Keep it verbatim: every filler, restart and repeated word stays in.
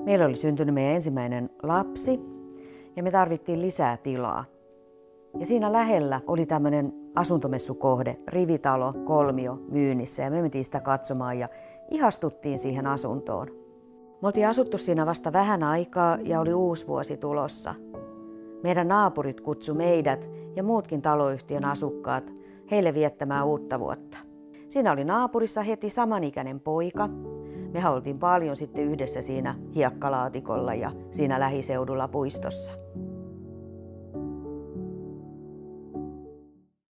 Meillä oli syntynyt meidän ensimmäinen lapsi ja me tarvittiin lisää tilaa. Ja siinä lähellä oli tämmöinen asuntomessukohde, rivitalo, kolmio myynnissä ja me mentiin sitä katsomaan ja ihastuttiin siihen asuntoon. Me oltiin asuttu siinä vasta vähän aikaa ja oli uusi vuosi tulossa. Meidän naapurit kutsu meidät ja muutkin taloyhtiön asukkaat heille viettämään uutta vuotta. Siinä oli naapurissa heti samanikäinen poika. Mehän oltiin paljon sitten yhdessä siinä hiekkalaatikolla ja siinä lähiseudulla puistossa.